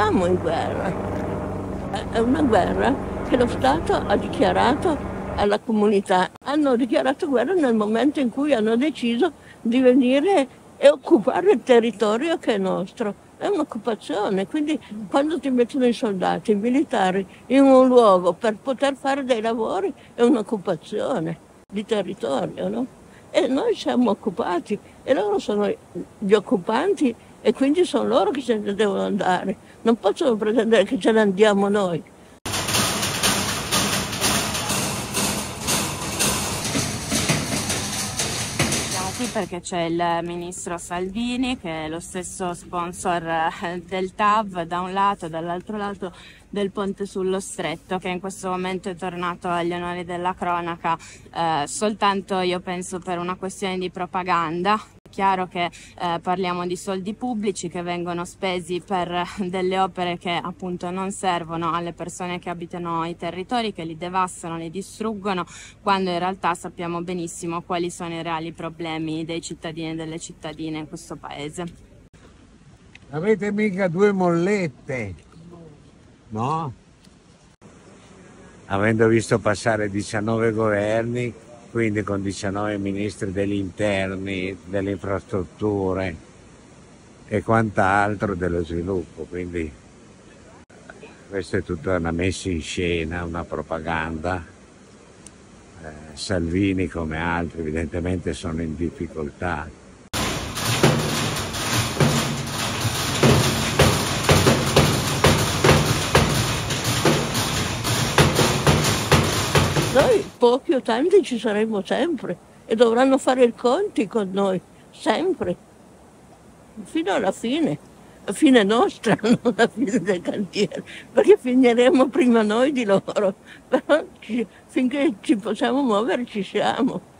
siamo in guerra, è una guerra che lo Stato ha dichiarato alla comunità. Hanno dichiarato guerra nel momento in cui hanno deciso di venire e occupare il territorio che è nostro. È un'occupazione, quindi quando ti mettono i soldati, i militari in un luogo per poter fare dei lavori è un'occupazione di territorio, no? E noi siamo occupati e loro sono gli occupanti e quindi sono loro che se ne devono andare. Non possono pretendere che ce ne andiamo noi. Perché c'è il ministro Salvini che è lo stesso sponsor del TAV da un lato, dall'altro lato del ponte sullo Stretto, che in questo momento è tornato agli onori della cronaca soltanto, io penso, per una questione di propaganda. È chiaro che parliamo di soldi pubblici che vengono spesi per delle opere che appunto non servono alle persone che abitano i territori, che li devastano, li distruggono, quando in realtà sappiamo benissimo quali sono i reali problemi dei cittadini e delle cittadine in questo paese. Avete mica due mollette, no? Avendo visto passare 19 governi, quindi con 19 ministri degli interni, delle infrastrutture e quant'altro dello sviluppo, quindi questa è tutta una messa in scena, una propaganda. Salvini come altri evidentemente sono in difficoltà. Noi pochi o tanti ci saremo sempre e dovranno fare i conti con noi, sempre, fino alla fine. La fine nostra, non la fine del cantiere, perché finiremo prima noi di loro, però finché ci possiamo muovere ci siamo.